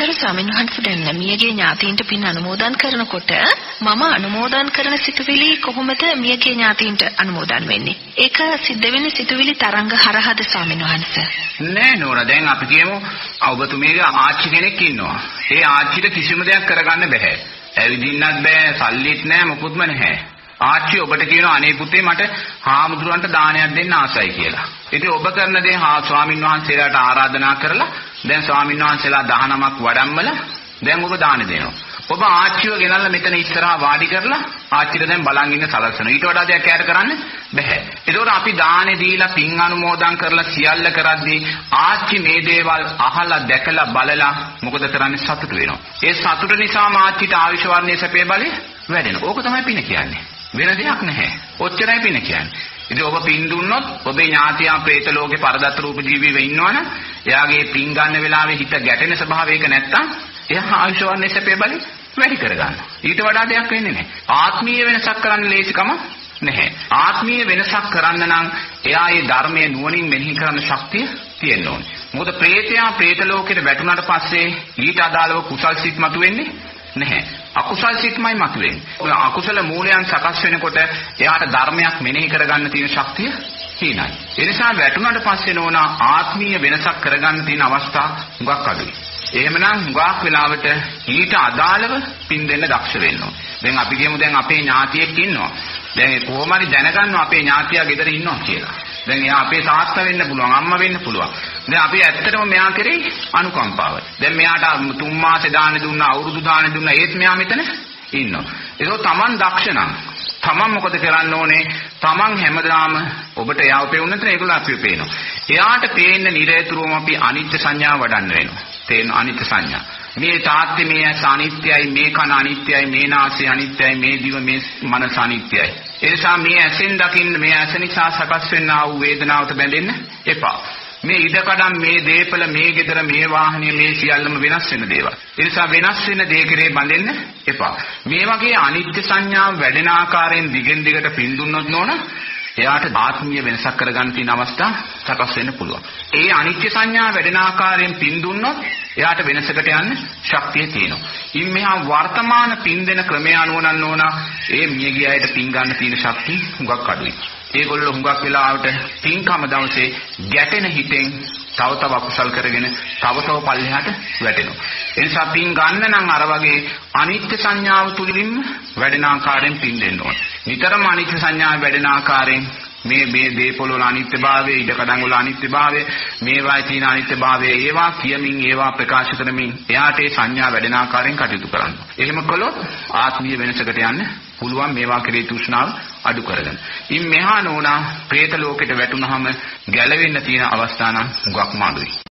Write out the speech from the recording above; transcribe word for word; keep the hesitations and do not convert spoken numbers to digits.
ගරු ස්වාමීන් වහන්සේ දැන් මියගේ ඥාතීන්ට පින් අනුමෝදන් කරනකොට මම අනුමෝදන් කරන සිතුවිලි කොහොමද මියගේ ඥාතීන්ට අනුමෝදන් වෙන්නේ? ඒක සිද්ධ වෙන්නේ සිතුවිලි තරංග හරහාද ස්වාමීන් වහන්සේ? නෑ නෝනා දැන් අපි කියමු ඔබතුමීගේ ආච්චි කෙනෙක් ඉන්නවා. ඒ ආච්චිට කිසිම දෙයක් කරගන්න බෑ. ඇවිදින්නත් බෑ, සල්ලිත් නෑ, මොකුත්ම නැහැ. ආච්චි ඔබට කියනවා අනේ පුතේ මට හාමුදුරන්ට දානයක් දෙන්න ආසයි කියලා. ඉතින් ඔබ කරන දේ හා ස්වාමින් වහන්සේලාට ආරාධනා කරලා දැන් ස්වාමින් වහන්සේලා දහනමක් වඩම්මලා දැන් ඔබ දාන දෙනවා. ඔබ ආච්චිව ගෙනල්ලා මෙතන ඉස්සරහා වාඩි කරලා ආච්චිට දැන් බලන් ඉන්න සලසනවා. ඊට වඩා දෙයක් ඈට කරන්න බෑ. ඒකෝර අපි දානේ දීලා පින් අනුමෝදන් කරලා සියල්ල කරද්දී ආච්චි මේ දේවල් අහලා දැකලා බලලා මොකද කරන්නේ? සතුට වෙනවා. ඒ සතුට නිසාම ආච්චිට ආයුෂ වර්ණයේ සැපේ බලය වැඩෙනවා. ඕක තමයි පින කියන්නේ. වෙන දෙයක් නැහැ. ඔච්චරයි පින කියන්නේ. ඉතින් ඔබ පින් දුන්නොත් ඔබේ ඥාතියා പ്രേත ලෝකේ පරදත්ත රූප ජීවීව ඉන්නවනම් එයාගේ පින් ගන්න වෙලාවේ හිත ගැටෙන ස්වභාවයක නැත්තම් එයා ආයුෂ වර්ණයේ සැපේ බලය වැඩි කරගන්නවා. ඊට වඩා දෙයක් වෙන්නේ නැහැ. ආත්මීය වෙනසක් කරන්න ලේසිකම නැහැ. ආත්මීය වෙනසක් කරන්න නම් එයා ඒ ධර්මයේ නුවණින් මෙනෙහි කරන ශක්තිය තියෙන්න ඕනේ. මොකද പ്രേතයා പ്രേත ලෝකෙට වැටුණාට පස්සේ ඊට අදාළව කුසල් සිත් මතුවෙන්නේ නැහැ. අකුසල් සිත්මයි මතුවෙන්නේ. අකුසල මූලයන් සකස් වෙනකොට එයාට ධර්මයක් මෙනෙහි කරගන්න තියෙන ශක්තිය හීනයි. ඒ නිසා වැටුණාට පස්සේ නෝනා ආත්මීය වෙනසක් කරගන්න තියෙන අවස්ථා හුඟක් අඩුයි. එහෙමනම් හුඟක් වෙලාවට ඊට අදාළව පින් දෙන්න දක්ෂ වෙන්න ඕනේ. දැන් අපි කියමු දැන් අපේ ඥාතියෙක් ඉන්නවා. දැන් ඒ කොහොම හරි දැනගන්නවා අපේ ඥාතියා ගෙදර ඉන්නවා කියලා. දැන් එයා අපේ තාත්තා වෙන්න පුළුවන්, අම්මා වෙන්න පුළුවන්. දැන් අපි ඇත්තටම මෙයා කරේ අනුකම්පාවයි. දැන් මෙයාට තුන් මාසේ දාන දුන්නා, අවුරුදු දාන දුන්නා, ඒත් මෙයා මෙතන ඉන්නවා. ඒක තමන් දක්ෂ නම් තමන් මොකද කරන්න ඕනේ? තමන් හැමදාම ඔබට එයාව පෙවුන නැත්නම් ඒගොල්ලෝ අපිව පේනවා. එයාට පේන්න නිරේතුරුවම අපි අනිත්‍ය සංඥාව වඩන්න වෙනවා. තේන අනිත්‍ය සංඥා. මේ තාත්ති මේ ඇස අනිත්‍යයි, මේ කන අනිත්‍යයි, මේ නාසය අනිත්‍යයි, මේ දිව මේ මනස අනිත්‍යයි. ඒ නිසා මේ ඇසෙන් දකින්න මේ ඇස නිසා සකස් වෙනා වූ වේදනාවට බැඳෙන්න එපා. මේ ඉඩකඩම් මේ දීපල මේ ගෙදර මේ වාහනේ මේ සියල්ලම වෙනස් වෙන දේවල්. ඒ නිසා වෙනස් වෙන දේ කෙරේ බැඳෙන්න එපා. මේ වගේ අනිත්‍ය සංඥාව වැඩෙන ආකාරයෙන් දිගින් දිගට පින් දුන්නොත් නෝන එයාට ආත්මීය වෙනසක් කරගන්න තියෙන අවස්ථා සකස් වෙන්න පුළුවන්. ඒ අනිත්‍ය සංඥාව වැඩෙන ආකාරයෙන් පින් දුන්නොත් එයාට වෙනසකට යන්න ශක්තිය තියෙනවා. ඉන් මෙහා වර්තමාන පින් දෙන ක්‍රමය අනුව නම් ඕන ඒ මියගිය අයට පින් ගන්න තියෙන ශක්තිය හුඟක් අඩුයි. ඒගොල්ලෝ හුඟක් වෙලාවට පින්කම දවසේ ගැටෙන හිතෙන් තව තව අකුසල් කරගෙන තව තව පල්ලෙහාට වැටෙනවා. ඒ නිසා පින් ගන්න නම් අර වගේ අනිත්‍ය සංඥාව තුලින්ම වැඩෙන ආකාරයෙන් පින් දෙන්න ඕනේ. නිතරම අනිත්‍ය සංඥාව වැඩෙන ආකාරයෙන් මේ මේ දේපොළ වල අනිත්‍යභාවය, ඉඩකඩම් වල අනිත්‍යභාවය, මේවායි තියෙන අනිත්‍යභාවය ඒවා කියමින් ඒවා ප්‍රකාශ කරමින් එයාට ඒ සංඥා වැඩෙන ආකාරයෙන් කටයුතු කරන්න. එහෙම කළොත් ආත්මීය වෙනසකට යන්න පුළුවන්. මේවා කෙරේ තෘෂ්ණාව අඩු කරගන්න. ඉන් මෙහා නෝනා പ്രേත ලෝකෙට වැටුනහම ගැලවෙන්න තියෙන අවස්ථා නම් හුඟක්ම අඩුයි.